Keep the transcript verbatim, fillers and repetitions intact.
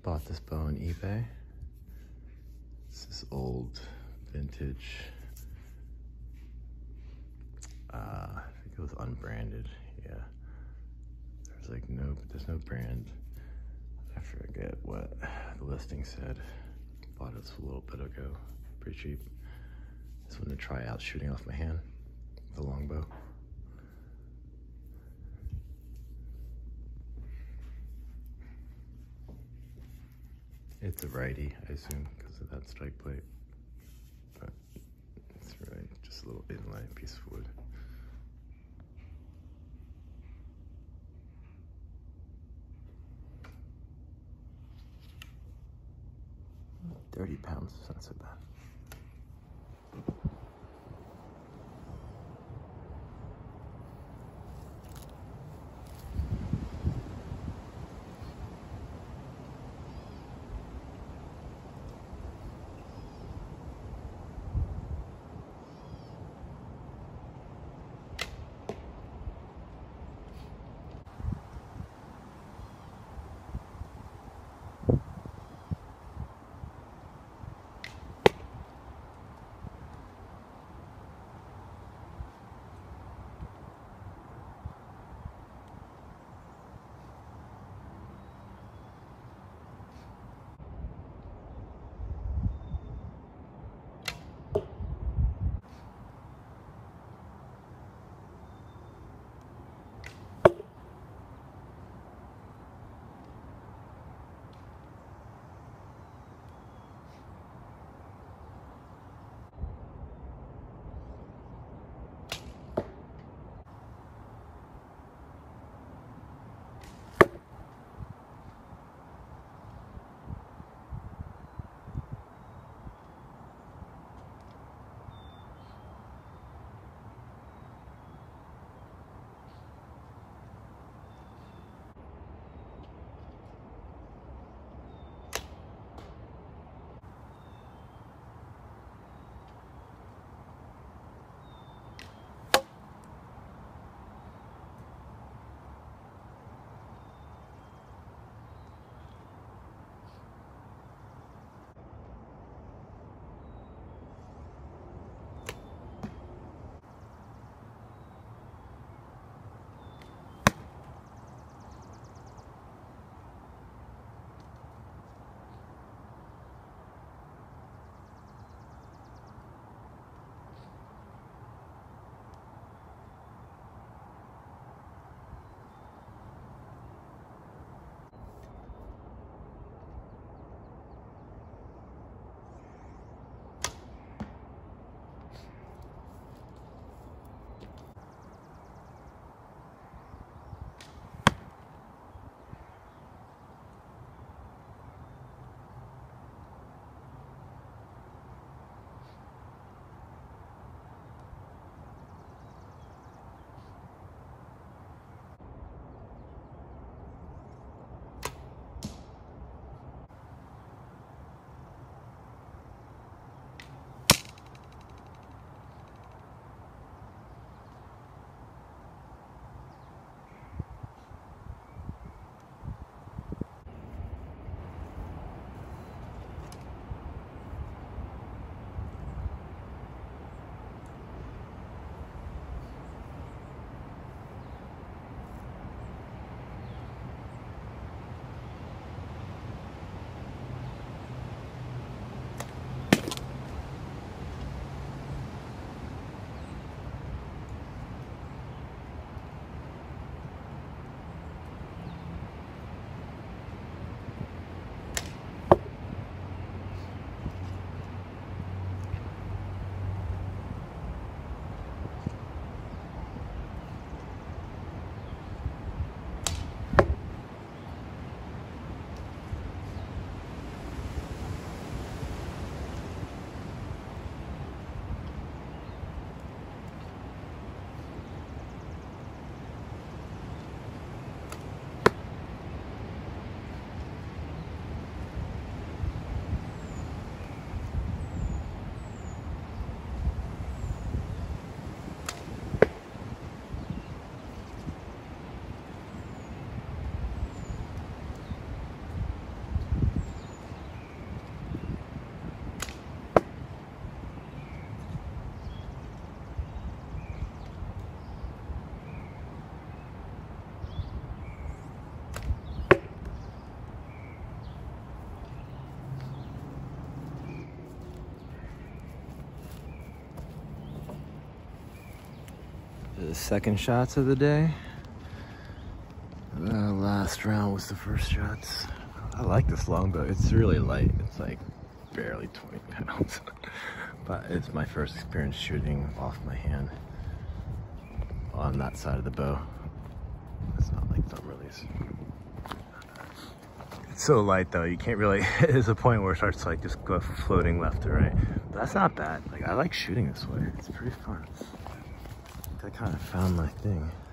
Bought this bow on eBay. It's this old vintage, uh, I think it was unbranded, yeah. There's like no, there's no brand. I forget what the listing said. Bought it a little bit ago, pretty cheap. Just wanted to try out shooting off my hand with a longbow. It's a righty, I assume, because of that strike plate. But it's really just a little inline piece of wood. thirty pounds is not so bad. the second shots of the day. The last round was the first shots. I like this longbow. It's really light. It's like barely twenty pounds. But it's my first experience shooting off my hand on that side of the bow. It's not like thumb release. It's so light though, you can't really, there's a point where it starts to like just go floating left to right. But that's not bad. Like, I like shooting this way. It's pretty fun. I kind of found my thing.